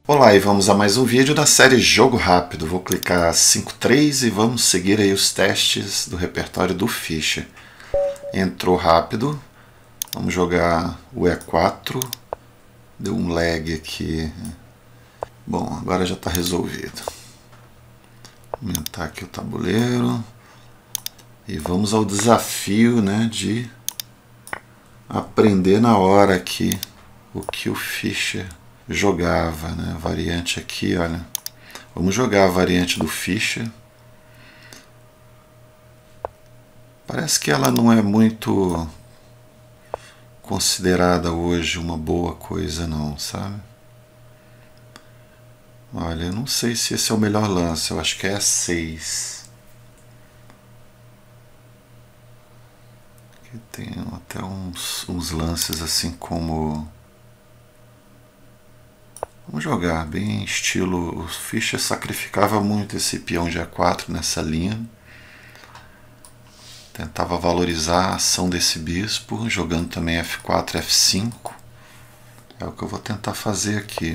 Olá, e vamos a mais um vídeo da série Jogo Rápido. Vou clicar 5.3 e vamos seguir aí os testes do repertório do Fischer. Entrou rápido, vamos jogar o E4, deu um lag aqui. Bom, agora já está resolvido. Vou aumentar aqui o tabuleiro e vamos ao desafio, né, de aprender na hora aqui o que o Fischer jogava, né? A variante aqui, olha. Vamos jogar a variante do Fischer. Parece que ela não é muito considerada hoje uma boa coisa não, sabe? Olha, eu não sei se esse é o melhor lance, eu acho que é 6. Aqui tem até uns lances assim como... Vamos jogar bem estilo... O Fischer sacrificava muito esse peão G4 nessa linha. Tentava valorizar a ação desse bispo, jogando também F4, F5. É o que eu vou tentar fazer aqui.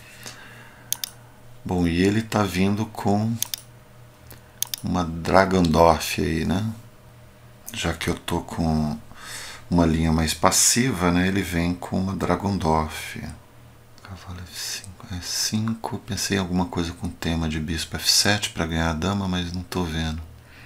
Bom, e ele está vindo com uma Dragendorff aí, né? Já que eu tô com uma linha mais passiva, né? Ele vem com uma Dragendorff. Cavalo F5, F5. Pensei em alguma coisa com tema de bispo F7 para ganhar a dama, mas não estou vendo.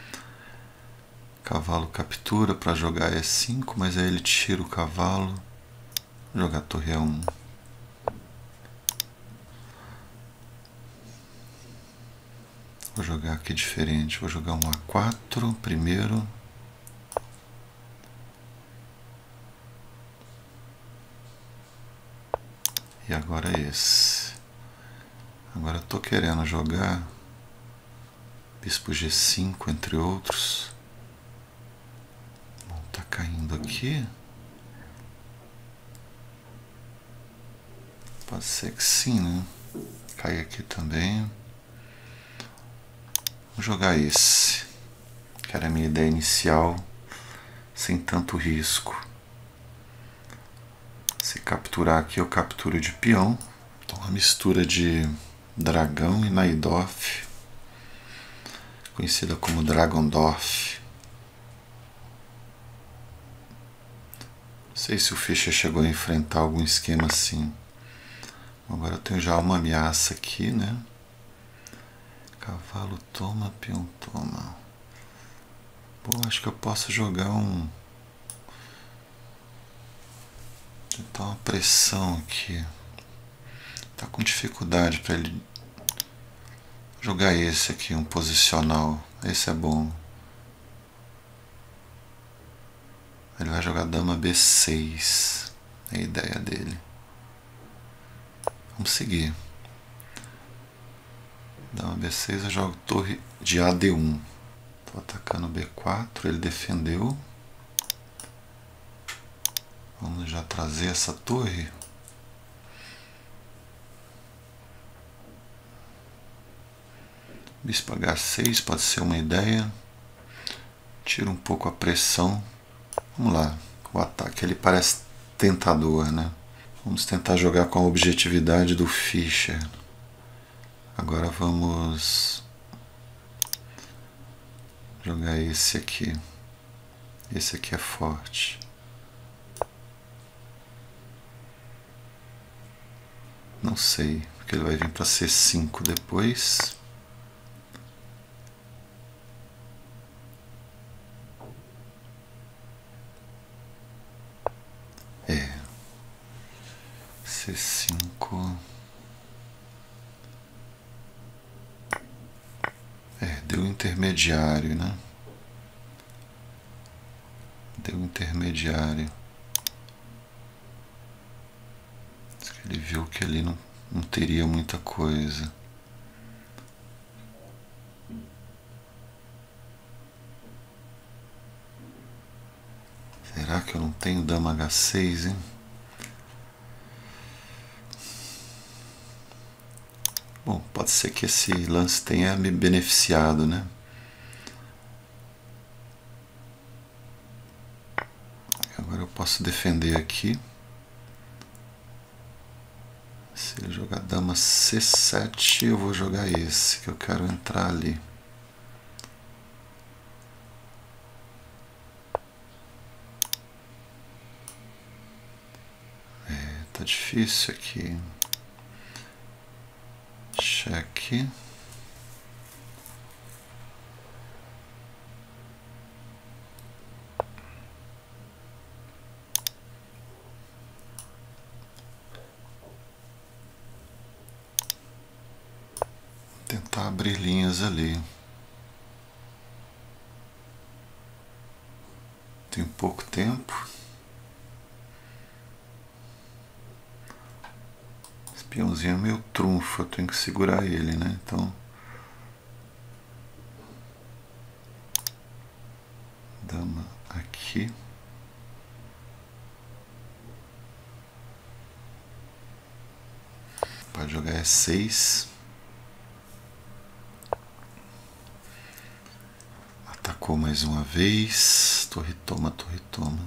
Cavalo captura para jogar E5, mas aí ele tira o cavalo. Vou jogar torre A1. Vou jogar aqui diferente. Vou jogar um A4 primeiro. E agora esse. Agora eu tô querendo jogar bispo G5, entre outros. Bom, tá caindo aqui. Pode ser que sim, né? Cai aqui também. Vou jogar esse, que era a minha ideia inicial, sem tanto risco. Se capturar aqui, eu capturo de peão. Então, uma mistura de dragão e Najdorf, conhecida como Dragendorff. Não sei se o Fischer chegou a enfrentar algum esquema assim. Agora eu tenho já uma ameaça aqui, né? Cavalo toma, peão toma. Bom, acho que eu posso jogar um... Tentar uma pressão aqui. Tá com dificuldade para ele jogar esse aqui, um posicional. Esse é bom. Ele vai jogar dama B6. É a ideia dele. Vamos seguir. Dama B6, eu jogo torre de AD1. Tô atacando B4, ele defendeu. Vamos já trazer essa torre. Bispo H6 pode ser uma ideia. Tira um pouco a pressão. Vamos lá. O ataque ele parece tentador, né? Vamos tentar jogar com a objetividade do Fischer. Agora vamos jogar esse aqui. Esse aqui é forte. Não sei, porque ele vai vir para C5 depois. C5. Deu intermediário, né? Deu intermediário. Ele viu que ali não teria muita coisa. Será que eu não tenho dama H6, hein? Bom, pode ser que esse lance tenha me beneficiado, né? Agora eu posso defender aqui. Se ele jogar dama C7, eu vou jogar esse, que eu quero entrar ali. Tá difícil aqui. Cheque. Tentar abrir linhas ali. Tem pouco tempo. Esse peãozinho é meio trunfo, eu tenho que segurar ele, né? Então, dama aqui. Pode jogar E6. Atacou mais uma vez. Torre toma, torre toma.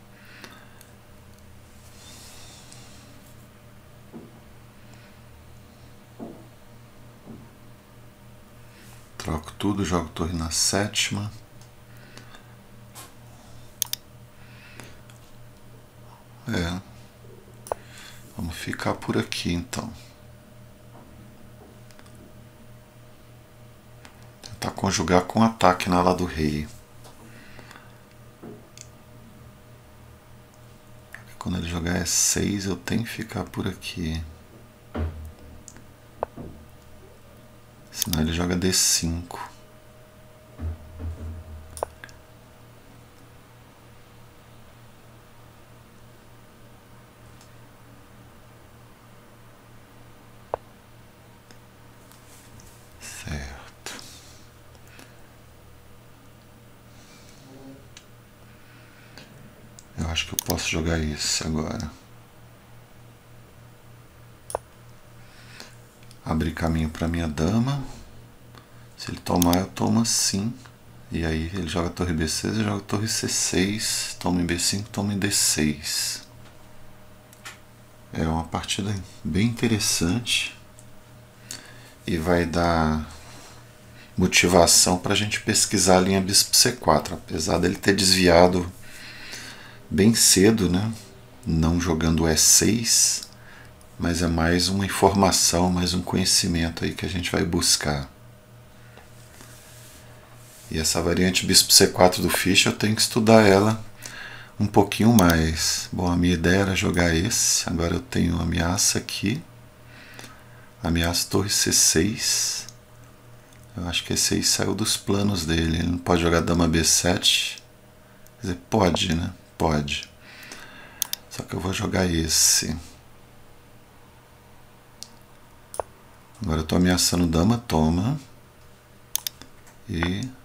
Troco tudo, jogo torre na sétima. Vamos ficar por aqui então. Tentar conjugar com ataque na ala do rei. Quando ele jogar E6, eu tenho que ficar por aqui. Senão ele joga D5. Certo. Eu acho que eu posso jogar esse agora. Abrir caminho para minha dama. Se ele tomar, eu tomo assim. E aí ele joga torre B6, eu jogo torre C6. Toma em B5, toma em D6. É uma partida bem interessante. E vai dar motivação para a gente pesquisar a linha bispo C4. Apesar dele ter desviado bem cedo, né? Não jogando E6. Mas é mais uma informação, mais um conhecimento aí que a gente vai buscar. E essa variante bispo C4 do Fischer, eu tenho que estudar ela um pouquinho mais. Bom, a minha ideia era jogar esse. Agora eu tenho ameaça aqui. Ameaça torre C6. Eu acho que esse aí saiu dos planos dele. Ele não pode jogar dama B7. Quer dizer, pode, né? Pode. Só que eu vou jogar esse. Agora eu estou ameaçando dama, toma. E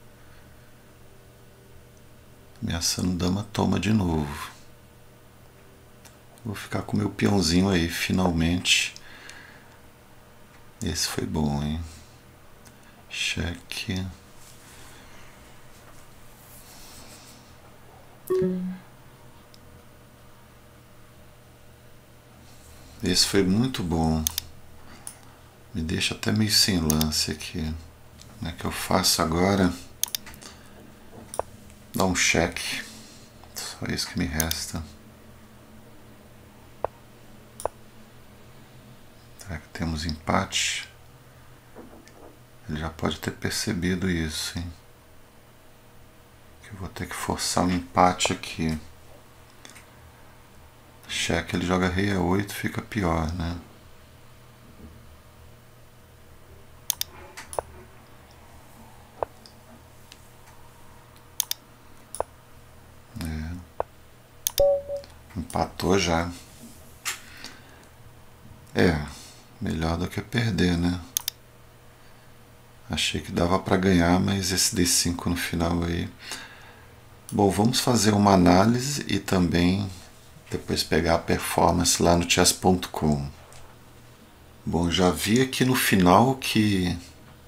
ameaçando dama, toma de novo. Vou ficar com meu peãozinho aí, finalmente. Esse foi bom, hein? Cheque. Esse foi muito bom. Me deixa até meio sem lance aqui. Como é que eu faço agora? Dá um cheque. Só isso que me resta. Será que temos empate? Ele já pode ter percebido isso, hein? Que eu vou ter que forçar um empate aqui. Cheque, ele joga rei A8, fica pior, né? Empatou já. Melhor do que perder, né? Achei que dava para ganhar, mas esse D5 no final aí. Bom, vamos fazer uma análise e também depois pegar a performance lá no chess.com. Bom, já vi aqui no final que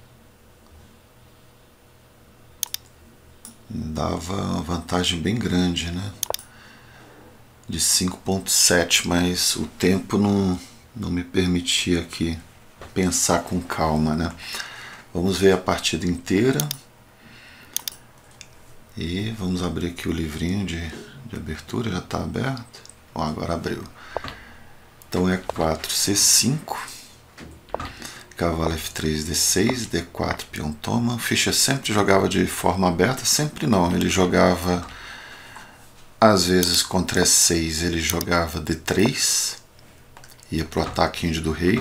dava uma vantagem bem grande, né? De 5.7, mas o tempo não não me permitia aqui pensar com calma, né? Vamos ver a partida inteira. E vamos abrir aqui o livrinho de abertura, já está aberto. Bom, agora abriu. Então é 4, C5, cavalo F3, D6, D4, peão toma. O Fischer sempre jogava de forma aberta, sempre não, ele jogava, às vezes contra E6 ele jogava D3, ia para o ataque índio do rei,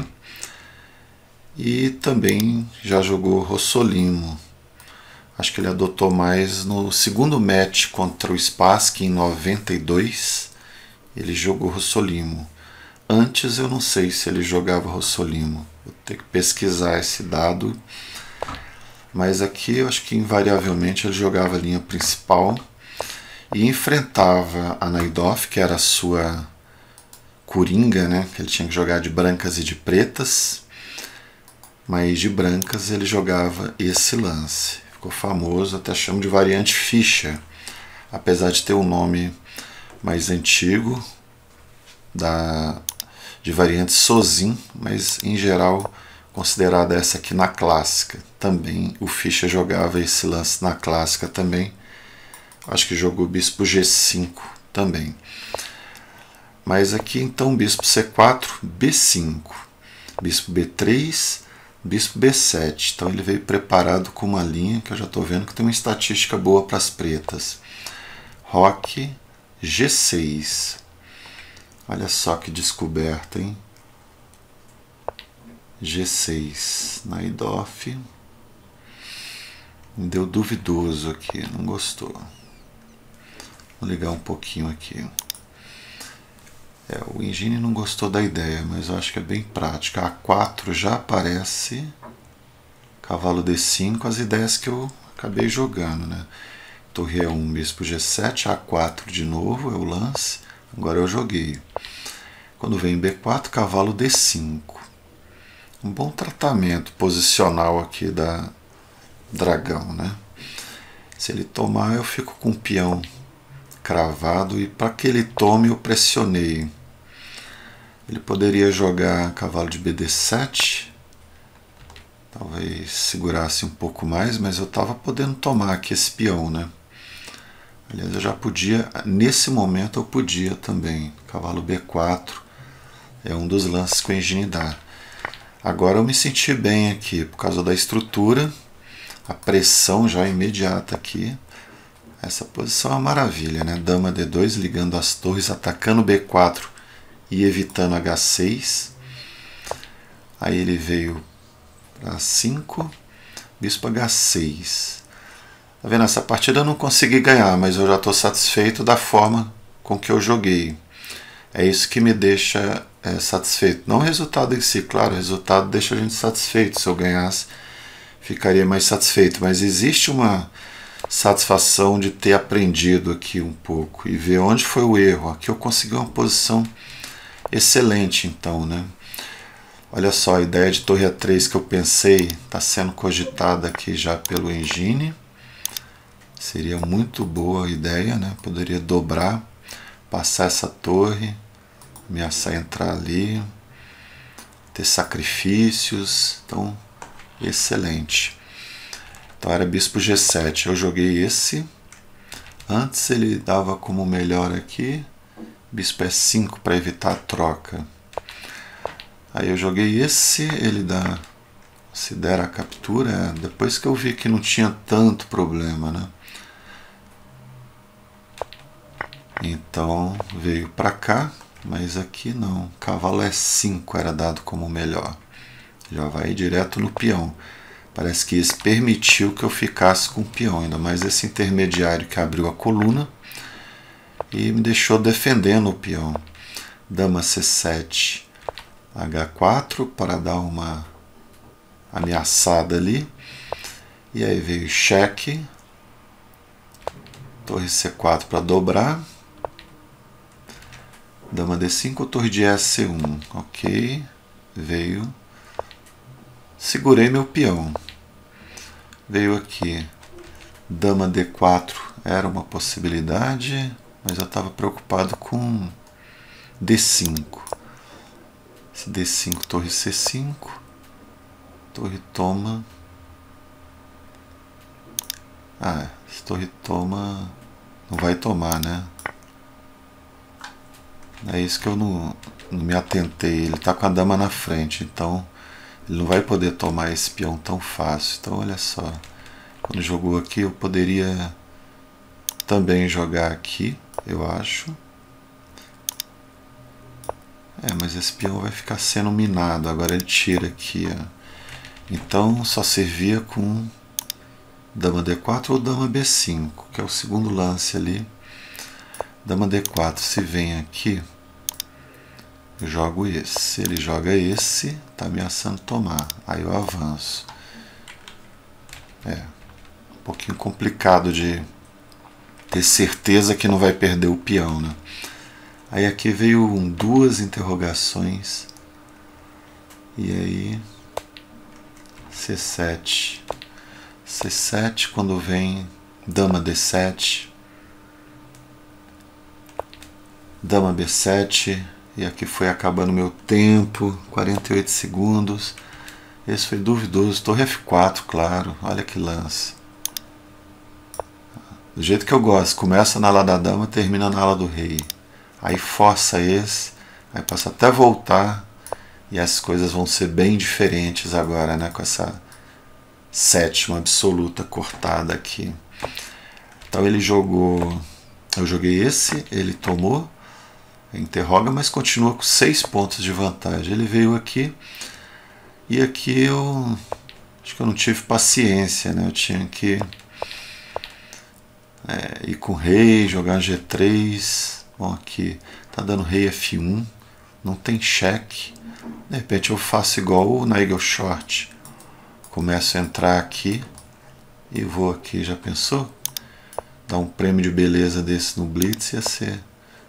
e também já jogou Rossolimo. Acho que ele adotou mais no segundo match contra o Spassky em 92, ele jogou Rossolimo. Antes eu não sei se ele jogava Rossolimo, vou ter que pesquisar esse dado, mas aqui eu acho que invariavelmente ele jogava a linha principal e enfrentava a Najdorf, que era a sua coringa, né? Que ele tinha que jogar de brancas e de pretas, mas de brancas ele jogava esse lance. Ficou famoso, até chamo de variante Fischer, apesar de ter um nome mais antigo, de variante Sozin, mas em geral considerada essa aqui na clássica. Também o Fischer jogava esse lance na clássica também. Acho que jogou bispo G5 também. Mas aqui então bispo C4, B5, bispo B3, bispo B7. Então ele veio preparado com uma linha que eu já estou vendo que tem uma estatística boa para as pretas. Roque G6. Olha só que descoberta, hein? G6. Najdorf. Me deu duvidoso aqui, não gostou. Vou ligar um pouquinho aqui. O Engine não gostou da ideia, mas eu acho que é bem prática. A4 já aparece. Cavalo D5, as ideias que eu acabei jogando, né? Torre E1, bispo G7, A4 de novo, é o lance. Agora eu joguei. Quando vem B4, cavalo D5. Um bom tratamento posicional aqui da dragão, né? Se ele tomar, eu fico com o peão cravado e para que ele tome, eu pressionei. Ele poderia jogar cavalo de BD7, talvez segurasse um pouco mais, mas eu estava podendo tomar aqui esse peão, né? Aliás, eu já podia, nesse momento eu podia também. Cavalo B4 é um dos lances que o Engine dá. Agora eu me senti bem aqui, por causa da estrutura, a pressão já imediata aqui. Essa posição é uma maravilha, né? Dama D2 ligando as torres, atacando B4 e evitando H6. Aí ele veio para 5, bispo H6. Tá vendo? Essa partida eu não consegui ganhar, mas eu já estou satisfeito da forma com que eu joguei. É isso que me deixa satisfeito. Não o resultado em si, claro, o resultado deixa a gente satisfeito. Se eu ganhasse, ficaria mais satisfeito. Mas existe uma satisfação de ter aprendido aqui um pouco e ver onde foi o erro. Aqui eu consegui uma posição excelente, então, né? Olha só, a ideia de torre A3 que eu pensei está sendo cogitada aqui já pelo Engine. Seria muito boa a ideia, né? Poderia dobrar, passar essa torre, ameaçar entrar ali, ter sacrifícios. Então, excelente. Então era bispo G7. Eu joguei esse. Antes ele dava como melhor aqui, bispo E5 para evitar a troca. Aí eu joguei esse, ele considera a captura. Depois que eu vi que não tinha tanto problema, né? Então veio para cá, mas aqui não. Cavalo E5 era dado como melhor. Já vai direto no peão. Parece que isso permitiu que eu ficasse com o peão, ainda mais esse intermediário que abriu a coluna e me deixou defendendo o peão. Dama C7, H4 para dar uma ameaçada ali. E aí veio cheque, torre C4 para dobrar. Dama D5, torre de E1, ok, veio, segurei meu peão, veio aqui, dama D4 era uma possibilidade, mas eu estava preocupado com D5, Esse D5, torre C5. Torre toma. Ah, esse torre toma. Não vai tomar, né? É isso que eu não me atentei. Ele tá com a dama na frente, então ele não vai poder tomar esse peão tão fácil. Então olha só, quando jogou aqui eu poderia também jogar aqui, eu acho. Mas esse peão vai ficar sendo minado. Agora ele tira aqui, ó. Então só servia com dama D4 ou dama B5, que é o segundo lance ali. Dama D4, se vem aqui, eu jogo esse. Se ele joga esse, tá ameaçando tomar. Aí eu avanço. Um pouquinho complicado de ter certeza que não vai perder o peão, né? Aí aqui veio duas interrogações. E aí C7. C7, quando vem dama D7, dama B7, e aqui foi acabando meu tempo, 48 segundos. Esse foi duvidoso. Torre F4, claro, olha que lance. Do jeito que eu gosto, começa na ala da dama, termina na ala do rei. Aí força esse, aí passa até voltar, e as coisas vão ser bem diferentes agora, né, com essa sétima absoluta cortada aqui. Então ele jogou, eu joguei esse, ele tomou, interroga, mas continua com 6 pontos de vantagem. Ele veio aqui, e aqui eu acho que eu não tive paciência, né? Eu tinha que ir com rei, jogar G3. Bom, aqui tá dando rei F1, não tem cheque. De repente eu faço igual na Eagle Short, começo a entrar aqui e vou aqui. Já pensou? Dar um prêmio de beleza desse no Blitz ia ser.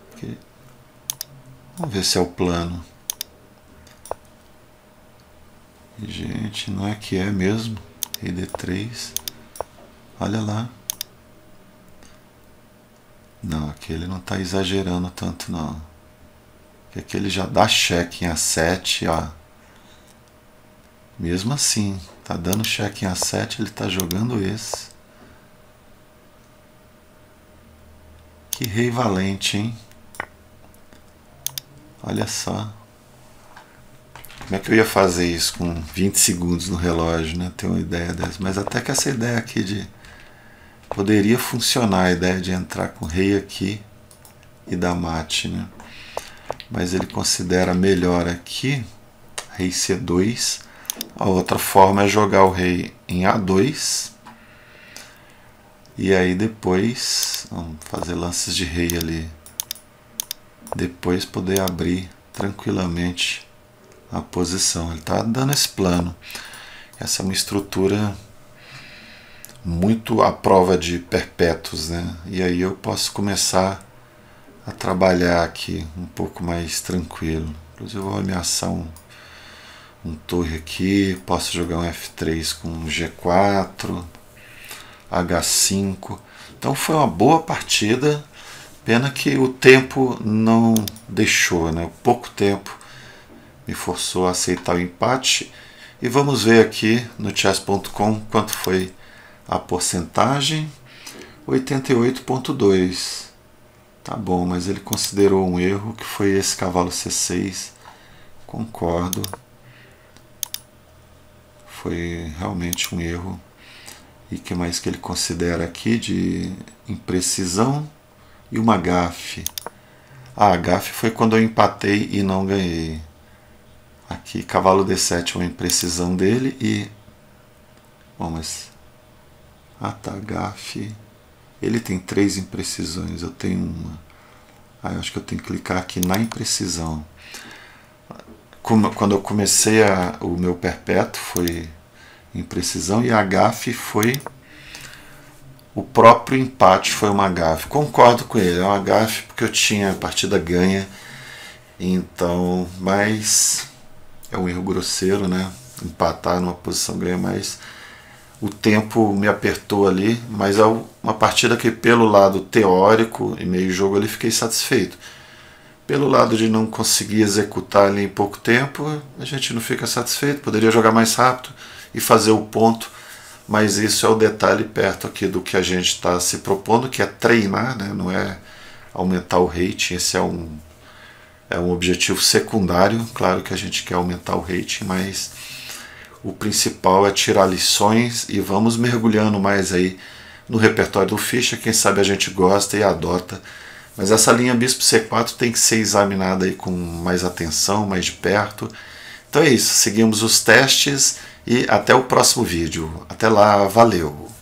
Vamos ver se é o plano. Gente, não é que é mesmo. Rei D3. Olha lá. Não, aqui ele não está exagerando tanto não. Porque aqui ele já dá cheque em A7, ó. Mesmo assim, tá dando cheque em A7, ele está jogando esse. Que rei valente, hein? Olha só. Como é que eu ia fazer isso com 20 segundos no relógio, né? Ter uma ideia dessa. Mas até que essa ideia aqui de... Poderia funcionar a ideia de entrar com o rei aqui e dar mate, né? Mas ele considera melhor aqui, rei C2. A outra forma é jogar o rei em A2. E aí depois, vamos fazer lances de rei ali. Depois poder abrir tranquilamente a posição. Ele está dando esse plano. Essa é uma estrutura muito à prova de perpétuos, né? E aí eu posso começar a trabalhar aqui um pouco mais tranquilo. Inclusive eu vou ameaçar um torre aqui, posso jogar um F3 com um G4, H5. Então foi uma boa partida, pena que o tempo não deixou, né? Pouco tempo me forçou a aceitar o empate. E vamos ver aqui no chess.com quanto foi a porcentagem. 88,2. Tá bom, mas ele considerou um erro, que foi esse cavalo C6. Concordo. Foi realmente um erro. E o que mais que ele considera aqui de imprecisão? E uma gafe. A gafe foi quando eu empatei e não ganhei. Aqui, cavalo D7 é uma imprecisão dele e... Bom, mas... Ah, tá, gafe... Ele tem 3 imprecisões, eu tenho uma. Aí eu acho que eu tenho que clicar aqui na imprecisão. Quando eu comecei o meu perpétuo foi imprecisão e a gafe foi... O próprio empate foi uma gafe. Concordo com ele, é uma gafe porque eu tinha a partida ganha. Então, mas... É um erro grosseiro, né? Empatar numa posição ganha, mas o tempo me apertou ali. Mas é uma partida que, pelo lado teórico e meio jogo, eu fiquei satisfeito. Pelo lado de não conseguir executar ali em pouco tempo, a gente não fica satisfeito, poderia jogar mais rápido e fazer o ponto, mas isso é o detalhe perto aqui do que a gente está se propondo, que é treinar, né? Não é aumentar o rating, esse é um objetivo secundário. Claro que a gente quer aumentar o rating, mas o principal é tirar lições e vamos mergulhando mais aí no repertório do Fischer. Quem sabe a gente gosta e adota, mas essa linha Bispo C4 tem que ser examinada aí com mais atenção, mais de perto. Então é isso, seguimos os testes e até o próximo vídeo. Até lá, valeu!